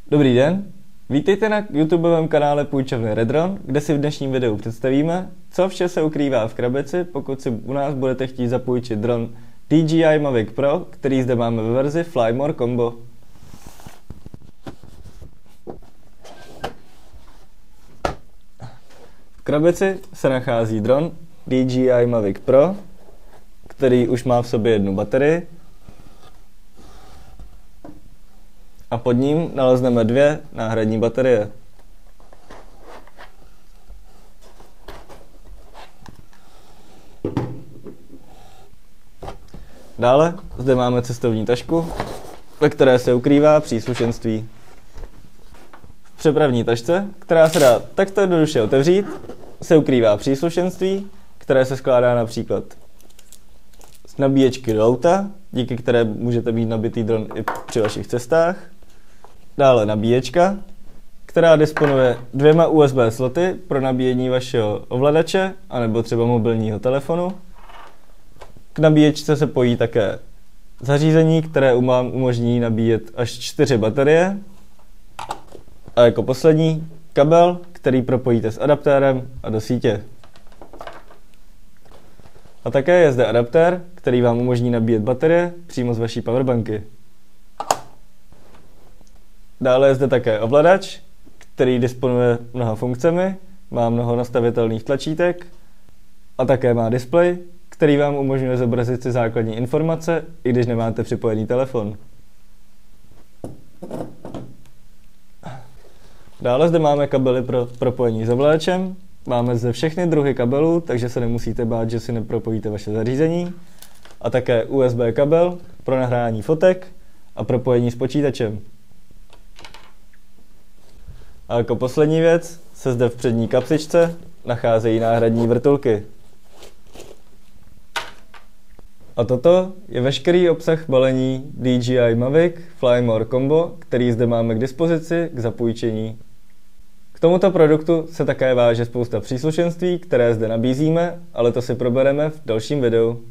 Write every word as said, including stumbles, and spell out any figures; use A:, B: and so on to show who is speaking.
A: Dobrý den, vítejte na YouTubeovém kanále Půjčovny Redron, kde si v dnešním videu představíme, co vše se ukrývá v krabici, pokud si u nás budete chtít zapůjčit dron D J I Mavic Pro, který zde máme ve verzi Fly More Combo. V krabici se nachází dron D J I Mavic Pro, který už má v sobě jednu baterii. A pod ním nalezneme dvě náhradní baterie. Dále zde máme cestovní tašku, ve které se ukrývá příslušenství. V přepravní tašce, která se dá takto jednoduše otevřít, se ukrývá příslušenství, které se skládá například z nabíječky do auta, díky které můžete mít nabitý dron i při vašich cestách. Dále nabíječka, která disponuje dvěma U S B sloty pro nabíjení vašeho ovladače anebo třeba mobilního telefonu. K nabíječce se pojí také zařízení, které vám umožní nabíjet až čtyři baterie. A jako poslední kabel, který propojíte s adaptérem a do sítě. A také je zde adaptér, který vám umožní nabíjet baterie přímo z vaší powerbanky. Dále je zde také ovladač, který disponuje mnoha funkcemi, má mnoho nastavitelných tlačítek a také má displej, který vám umožňuje zobrazit si základní informace, i když nemáte připojený telefon. Dále zde máme kabely pro propojení s ovladačem. Máme zde všechny druhy kabelů, takže se nemusíte bát, že si nepropojíte vaše zařízení. A také U S B kabel pro nahrání fotek a propojení s počítačem. A jako poslední věc se zde v přední kapsičce nacházejí náhradní vrtulky. A toto je veškerý obsah balení D J I Mavic Fly More Combo, který zde máme k dispozici k zapůjčení. K tomuto produktu se také váže spousta příslušenství, které zde nabízíme, ale to si probereme v dalším videu.